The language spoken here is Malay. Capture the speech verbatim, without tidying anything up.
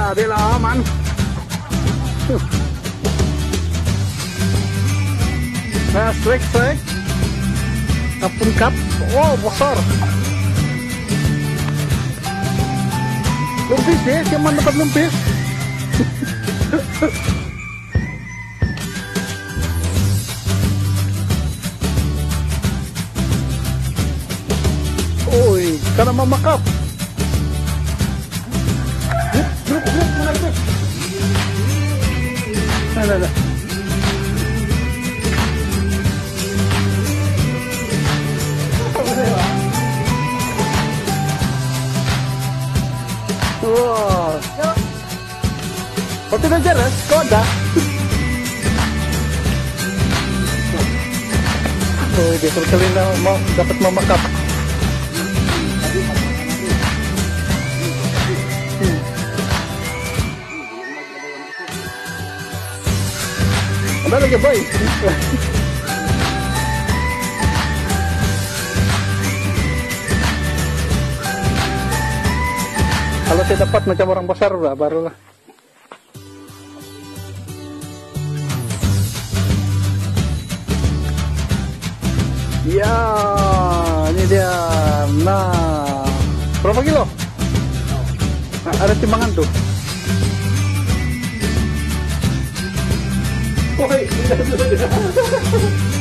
dia lah aman. Nah, strike strike. Kapun kap. Oh, besar. Lumpis deh, cuman dapat lumpis. Oi, karena memakap. Grup, grup, grup, menarik. Nah, nah, nah. Wow. Kau tidak jelas, kau ada. Oh, dia sekali mau dapat memakap. Hmm. Ada lagi boy. Kalau saya dapat macam orang besar lah, barulah. Ya, ini dia. Nah, berapa kilo? Nah, ada timbangan tuh. Oh,